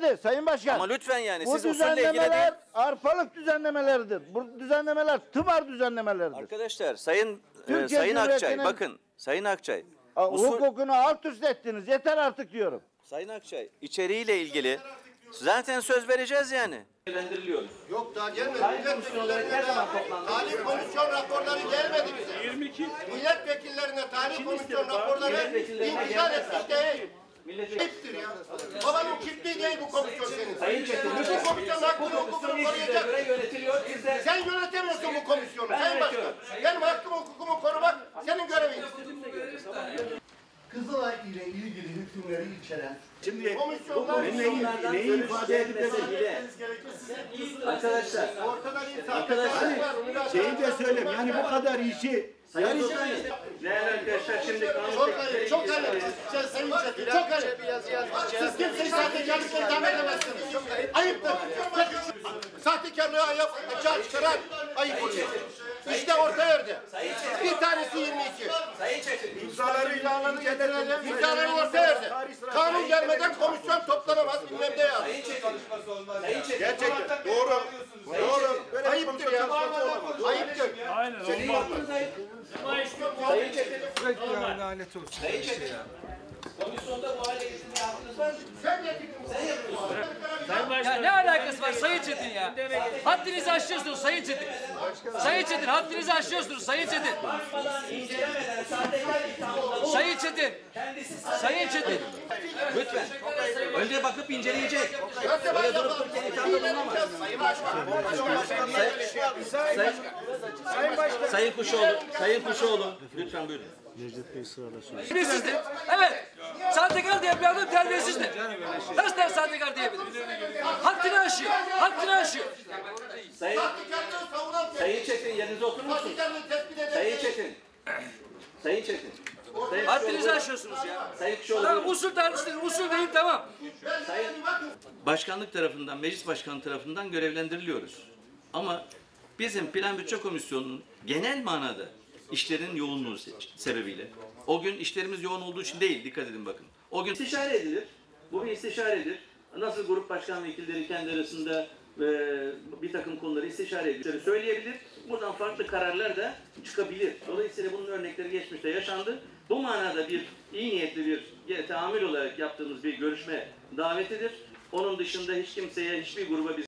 bitmedi Sayın Başkan. Ama lütfen yani bu siz usulle ilgili değil. düzenlemeler arpalık düzenlemeleridir. Bu düzenlemeler tımar düzenlemeleridir. Arkadaşlar Sayın Türkiye Akçay Cumhuriyeti'nin- bakın Sayın Akçay. Usul, Hukukunu alt üst ettiniz. Yeter artık diyorum. Sayın Akçay içeriğiyle ilgili zaten söz vereceğiz yani. Değerlendiriliyoruz. Yok daha gelmedi. Tarih komisyon raporları gelmedi bize. 22. Milletvekillerine tarih komisyon raporları intihar etmiş değil. Ayıptır ya. Babanın çiftliği değil bu komisyon senin. Bu komisyon hakkını hukukunu koruyacak. Sen yönetemiyorsun bu komisyonu. Sayın Başkan. Benim hakkımı hukukumu korumak senin görevin. Kızılay ile ilgili hükümleri içeren Şimdi Komisyonlar neyi ifade edip Arkadaşlar ortadan insan şeyi de söyleyeyim. Yani bu kadar işi değerli arkadaşlar şimdi çok hayır, çok hayır. Sayın Çetin, çok hayır. Siz kimseyi sahtekarlıkla itham edemezsiniz. Ayıptır. Sahtekarlığı açığa çıkaran ayıp oluyor. İşte orta yerde. Bir tanesi 22. İmzaları getirelim. İmzaları orta yerde. Kanun gelmeden komisyon toplanamaz. Bilmem ne yazdı. gerçekten doğru. Doğru. Böyle Ayıptır ya. Ayıptır. Aynen olmaz. komisyonda bu hale getirmeyi hakkınız var mı? Sen getirdin. Ya ne alakası var Sayın Çetin ya? Haddinizi aşıyorsunuz Sayın Çetin. Sayın Çetin haddinizi aşıyorsunuz Sayın Çetin. Sayın Çetin. Sayın Çetin. Lütfen. Önce bakıp inceleyecek. Böyle durup dururken ithamda bulunamaz. Sayın Kuşoğlu. Lütfen buyurun. Terbiyesizdir. Evet. Sahtekar diye bir adam terbiyesizdir. Nasıl der sahtekar diyebilir? Haddini aşıyor. Haddini aşıyor. Sahtekarlığı savunan Sayın Çetin yerinize oturur musunuz? sahtekarlığı tespit eden Sayın Çetin. Sayın Çetin. Haddinizi aşıyorsunuz ya. Sayın Kuşoğlu. Tamam usul tartışılır. Usul değil tamam. Başkanlık tarafından, meclis başkanı tarafından görevlendiriliyoruz. Ama bizim Plan Bütçe Komisyonu'nun genel manada işlerin yoğunluğu sebebiyle, o gün işlerimiz yoğun olduğu için değil, dikkat edin bakın. O gün istişare edilir, bu bir istişaredir. Nasıl grup başkan vekilleri kendi arasında bir takım konuları istişare edildiğini söyleyebilir. Buradan farklı kararlar da çıkabilir. Dolayısıyla bunun örnekleri geçmişte yaşandı. Bu manada bir iyi niyetli bir tahammül olarak yaptığımız bir görüşme davetidir. Onun dışında hiç kimseye, hiçbir gruba biz